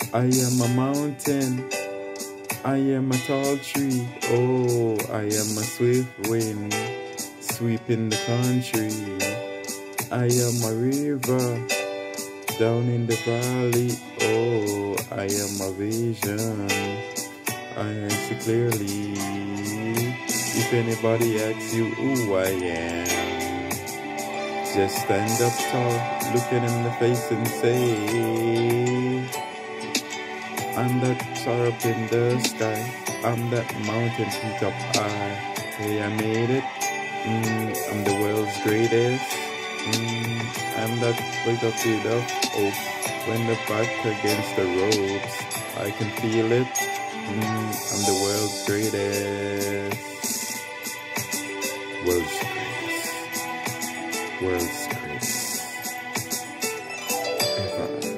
I am a mountain, I am a tall tree. Oh, I am a swift wind, sweeping the country. I am a river, down in the valley. Oh, I am a vision, I see clearly. If anybody asks you who I am, just stand up tall, look at in the face and say, I'm that star up in the sky, I'm that mountain peak up high. Hey, I made it, I'm the world's greatest. I'm that wake up with of hope. When the back against the ropes, I can feel it, I'm the world's greatest. World's greatest. World's greatest. Ever.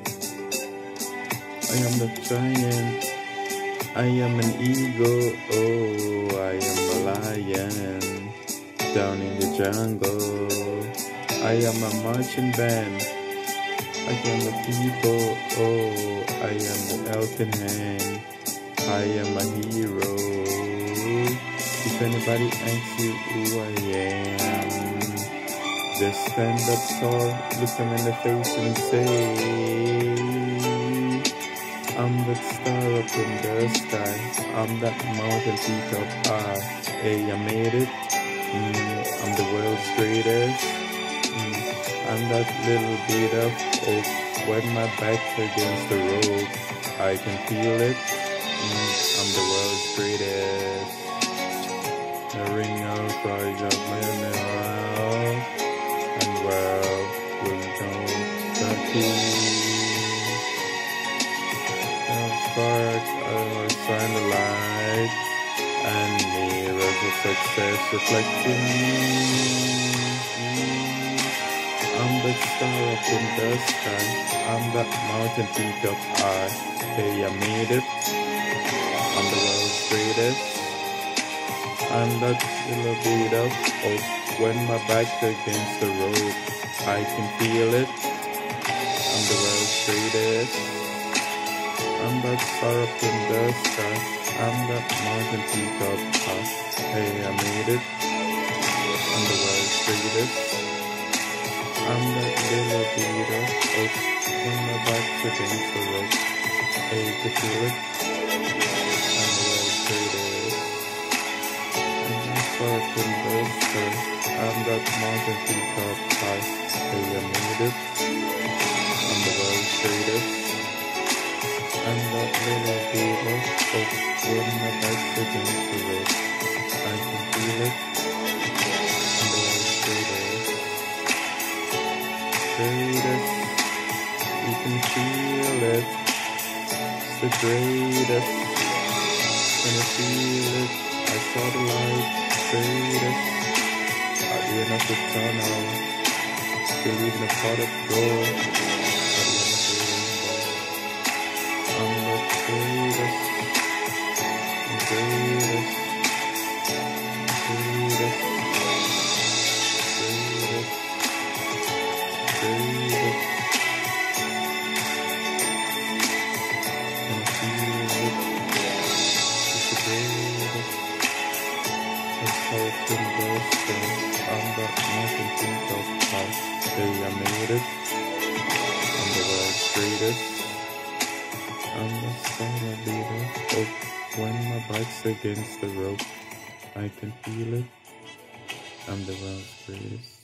I am the giant, I am an eagle, oh, I am a lion, down in the jungle. I am a marching band, I am the people, oh, I am the helping hand, I am a hero. If anybody asks you who I am, just stand up tall, look them in the face and say, I'm that star up in the sky, I'm that mountain peak up high. Hey, I made it, I'm the world's greatest. I'm that little bit of hope. When my back's against the rope, I can feel it, I'm the world's greatest. The ring of pride of my mineral, and world will don't stop. Sparks, I was trying to light, and mirrors of success reflecting me. I'm the star up in the sky, I'm that mountain peak up high. Hey, I made it, I'm the world's greatest. I'm that little bit of hope. When my back's against the rope, I can feel it, I'm the world's greatest. I'm that star up in the sky, I'm that mountain peak up high. Hey, I made it, I'm the world's greatest. I'm that little bit of hope. When my back's against the rope, hey, you can feel it, I'm the world's greatest. I'm that star up in the sky, I'm that mountain peak up high. Hey, I made it, I'm the world's greatest. I'm that little bit of hope. When my back's against the rope, I can feel it, I'm the world's greatest. Greatest, you can feel it, it's the greatest. When I feel it, I saw the light, greatest. At the end of the tunnel, believe in a pot of gold. I'm the greatest, the greatest, greatest, greatest, greatest. And I feel it, it's the greatest. That's how it can go strong. I'm that mountain peak up high. Hey, I made it, I'm the world's greatest. I'm the star of the hope. When my back's against the rope, I can feel it, I'm the world's greatest.